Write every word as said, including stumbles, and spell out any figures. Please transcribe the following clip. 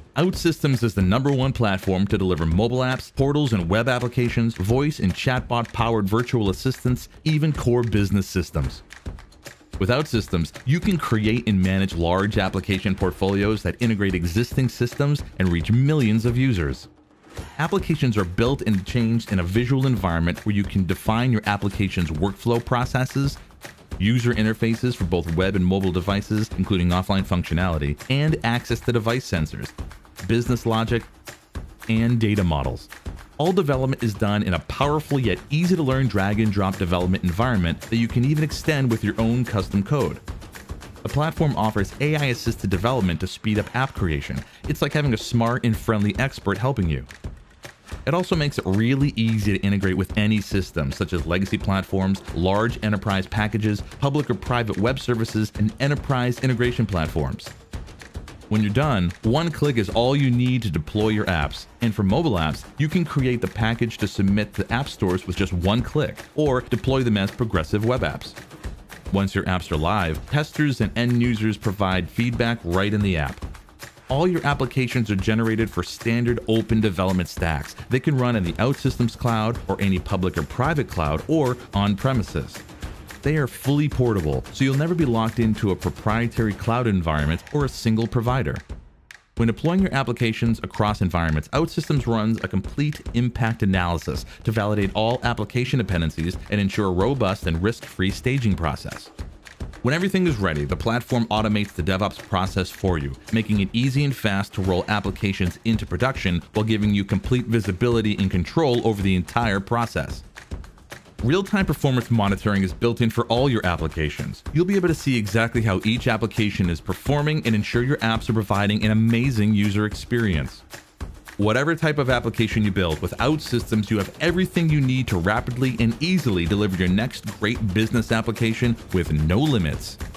OutSystems is the number one platform to deliver mobile apps, portals and web applications, voice and chatbot-powered virtual assistants, even core business systems. With OutSystems, you can create and manage large application portfolios that integrate existing systems and reach millions of users. Applications are built and changed in a visual environment where you can define your application's workflow processes, user interfaces for both web and mobile devices, including offline functionality, and access to device sensors, business logic, and data models. All development is done in a powerful yet easy to learn drag and drop development environment that you can even extend with your own custom code. The platform offers A I-assisted development to speed up app creation. It's like having a smart and friendly expert helping you. It also makes it really easy to integrate with any system, such as legacy platforms, large enterprise packages, public or private web services, and enterprise integration platforms. When you're done, one click is all you need to deploy your apps. And for mobile apps, you can create the package to submit to app stores with just one click, or deploy them as progressive web apps. Once your apps are live, testers and end users provide feedback right in the app. All your applications are generated for standard open development stacks. They can run in the OutSystems cloud or any public or private cloud or on premises. They are fully portable, so you'll never be locked into a proprietary cloud environment or a single provider. When deploying your applications across environments, OutSystems runs a complete impact analysis to validate all application dependencies and ensure a robust and risk-free staging process. When everything is ready, the platform automates the DevOps process for you, making it easy and fast to roll applications into production while giving you complete visibility and control over the entire process. Real-time performance monitoring is built in for all your applications. You'll be able to see exactly how each application is performing and ensure your apps are providing an amazing user experience. Whatever type of application you build, with OutSystems, you have everything you need to rapidly and easily deliver your next great business application with no limits.